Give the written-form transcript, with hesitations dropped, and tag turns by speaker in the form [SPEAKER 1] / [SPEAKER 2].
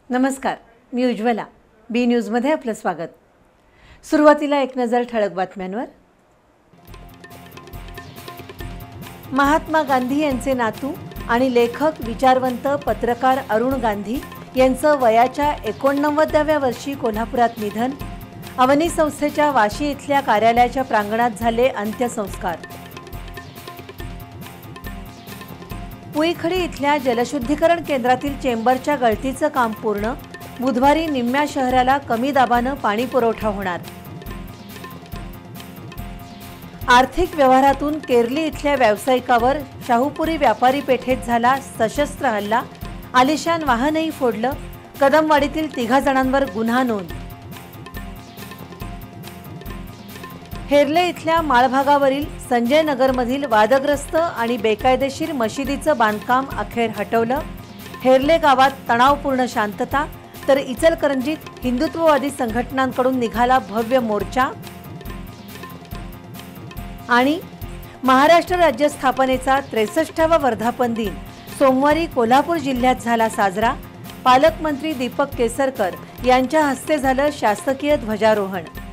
[SPEAKER 1] नमस्कार, मी उज्ज्वला. बी न्यूजमध्ये आपलं स्वागत. सुरुवातीला एक नजर ठळक बातम्यांवर. महात्मा गांधी यांचे नातू आणि लेखक, विचारवंत, पत्रकार अरुण गांधी यांचं वयाच्या 89व्या वर्षी कोल्हापुरात निधन. अवनी संस्थेच्या वाशी इथल्या कार्यालयाच्या प्रांगणात झाले अंत्यसंस्कार. पुईखडी इथल्या जलशुद्धीकरण केंद्रातील चेंबरच्या गळतीचं काम पूर्ण. बुधवारी निम्म्या शहराला कमी दाबानं पाणी पुरवठा होणार. आर्थिक व्यवहारातून केरली इथल्या व्यावसायिकावर शाहूपुरी व्यापारी पेठेत झाला सशस्त्र हल्ला. आलिशान वाहनही फोडलं. कदमवाडीतील 3 जणांवर गुन्हा नोंद. हेरले इथल्या माळभागावरील संजय नगरमधील वादग्रस्त आणि बेकायदेशीर मशिदीचं बांधकाम अखेर हटवलं. हेरले गावात तणावपूर्ण शांतता, तर इचलकरंजीत हिंदुत्ववादी संघटनांकडून निघाला भव्य मोर्चा. आणि महाराष्ट्र राज्य स्थापनेचा 63वा वर्धापन दिन सोमवारी कोल्हापूर जिल्ह्यात झाला साजरा. पालकमंत्री दीपक केसरकर यांच्या हस्ते झालं शासकीय ध्वजारोहण.